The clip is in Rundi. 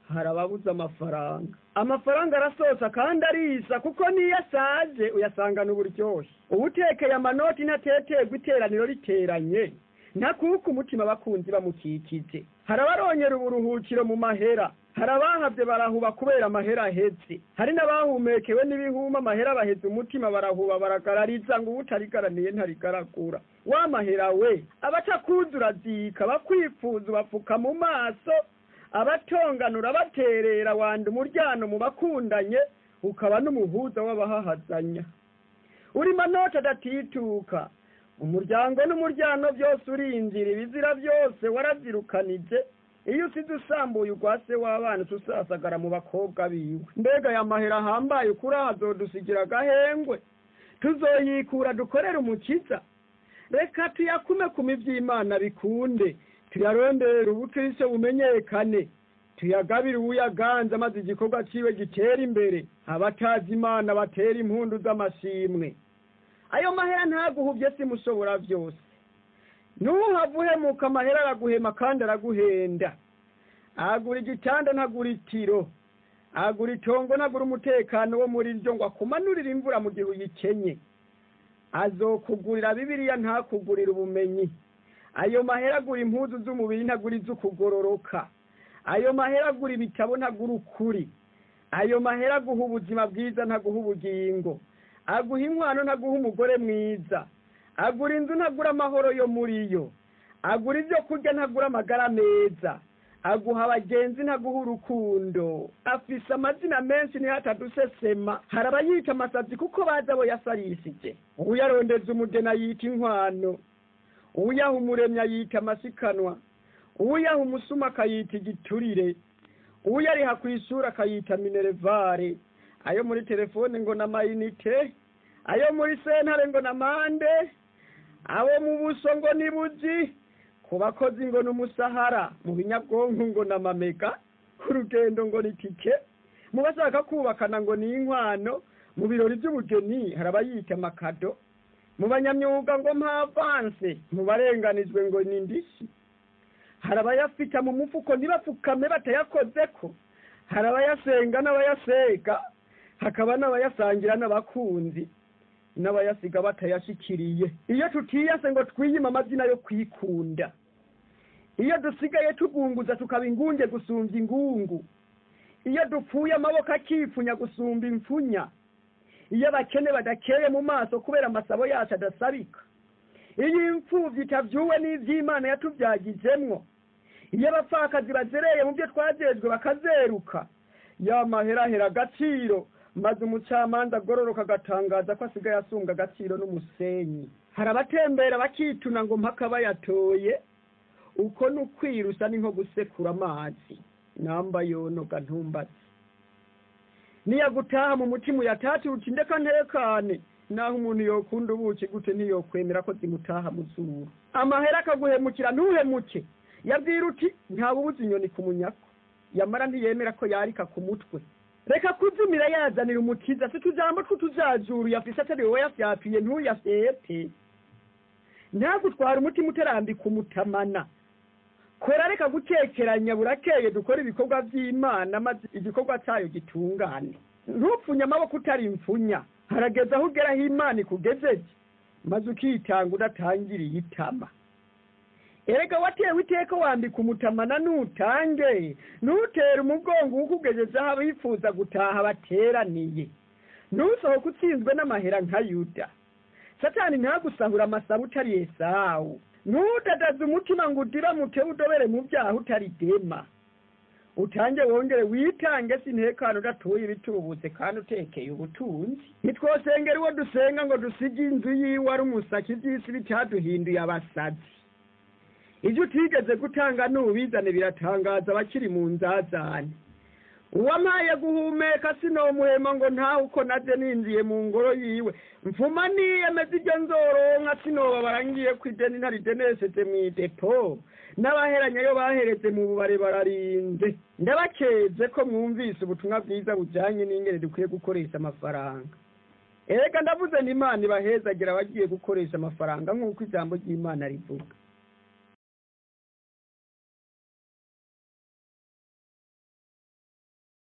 harababuza amafaranga arasosa kandi arisa kuko niyo asaje uyasangana uburyoshye ubutekeye amanoti ntatetegwa iteraniro riteranye ntakuka umutima abakunzi bamukikije harabaronyera uburuhukiro mu mahera harabahavye barahuba kubera amahera aheze hari n'abahumekewe n'ibihuma amahera baheze umutima barahuba baragarariza ngo utarigaraniye ntarigaragura wa mahera we abacakuzura zika bakwifuza bapfuka mu maso abatonganura baterera wanda umuryano mu bakundanye ukaba n'umuhuza w'abahahazanya uri manota adatituka umuryango n'umuryano byose urinjira ibizira byose warazirukanije iyo usize usambuye urwase w'abana tusasagara mu bakobwa biwe mbega ya mahera hambaye kuri azodusigira agahengwe tuzoyikura dukorera umukiza reka tuyakume ku mivy'Imana bikunde tuyarondera ubukristo bumenyekane tuyagabira uyaganza maze igikorwa ciwe gitera imbere abatazi Imana batera impundu z'amashimwe ayo mahera ntaguhuvye simushobora byose nuhavuhemuka amahera araguhema kandi araguhenda agura igitanda ntagura itiro agura itongo ntagura umutekano wo muri ryo ngo akumanurire imvura mu gihe uyikenye azokugurira Bibiliya ntakugurira ubumenyi ayo mahera agura impuzu z'umubiri ntagura iz'ukugororoka ayo mahera agura ibitabo ntagura ukuri ayo mahera aguha ubuzima bwiza ntaguha ubugingo aguha inkwano ntaguha umugore mwiza agura inzu ntagura amahoro yo muri yo agura ibyo kurya ntagura amagara meza aguha abagenzi ntaguha urukundo afise amazina menshi ntihatadusesema harabayita amasazi kuko baza abo yasarishije uyarondeza umugeni yita inkwano uyaha umuremyi yita amasikanwa uyaha umusuma akayita igiturire uyariha ku ishuri akayita minerevare ayo muri telefone ngo na mayinite ayo muri sentare ngo na mande abo mu buso ngo ni buji ku bakozi ngo n'umusahara mu binyabwonko ngo na mamega ku rugendo ngo ni tike mu bashaka kubakana ngo ni inkwano mu birori by'ubugeni harabayita amakado mu banyamyuga ngo mpavanse mu barenganijwe ngo ni ndishi harabayafita mu mufuko ntibapfukame batayakozeko harabayasenga n'abayaseka hakaba n'abayasangira n'abakunzi n'abayasiga batayashikiriye iyo tutiyase ngo twiyima amazina yo kwikunda iyo dusigaye tugunguza tukaba ingunge gusumvya ingungu iyo dupfuye amaboko akifunya gusumba imfunya iyo abakene badakeye mu maso kubera amasabo yacu adasabika iyo imfuvyi itavyuwe n'ivy'Imana yatuvyagijemwo iyo abapfakazi bazereye mu byo twajejwe bakazeruka ya maherahera agaciro maze umucamanza agororoka agatangaza ko asigaye asumbwa agaciro n'umusenyi harabatembera bakituna ngo mpaka bayatoye uko n'ukwirusa ni nko gusekura amazi namba yonoga ntumbazi niyagutaha mu mutima uyatati uti ndeka ntekane naho umuntu yokunda ubuki gute ntiyokwemera ko zimutaha mu zuru amahera akaguhemukira ntuhemuke yabwira uti ntabubuza inyoni ku munyako yamara ntiyemera ko yarika ku mutwe reka kuzumira yazanira umukiza si tujambo tw'utuzajuru yafise atari wowe yafyapiye ntuyafyete ntagutwara umutima uterambika umutamana kora reka gukekeranya burakeye dukora ibikorwa by'Imana maze igikorwa cyayo gitungane ntupfunye amaboko utari imfunya harageze aho ugeraho Imana ikugejeje maze ukitanga udatangiriye itama erega watewe iteka wambika umutamana nutange nutera umugongo ukugejeje aho abifuza gutaha bateraniye nusohoka utsinzwe n'amahera nka Yuda Satani ntagusahura amasaba utari Esawu nudadaza umutima ngo udiramute udobere mu byaha utari Dema utange wongere witange sintekano udatuye ibitubutse kandi utekeye ubutunzi nitwosengera uwo dusenga ngo dusige inzu yiwe ari umusaki by'isi bitaduhinduye abasazi ibyo utigeze gutanga n'ubizane biratangaza abakiri mu nzazane uwamaye guhumeka sinomuhema ngo ntawe uko naje ninjiye mu ngoro yiwe mfuma niyemeza ibyo nzoronka sinoba barangiye kw'ideni ntarideneseze mw'idepo n'abaheranya yo bahereze mu bubare bararinze ndabakeze ko mwumvise ubutumwa bwiza bujanye n'ingene dukwiye gukoresha amafaranga erega ndavuze n'Imana ibahezagira abagiye gukoresha amafaranga nk'uko ijambo ry'Imana rivuga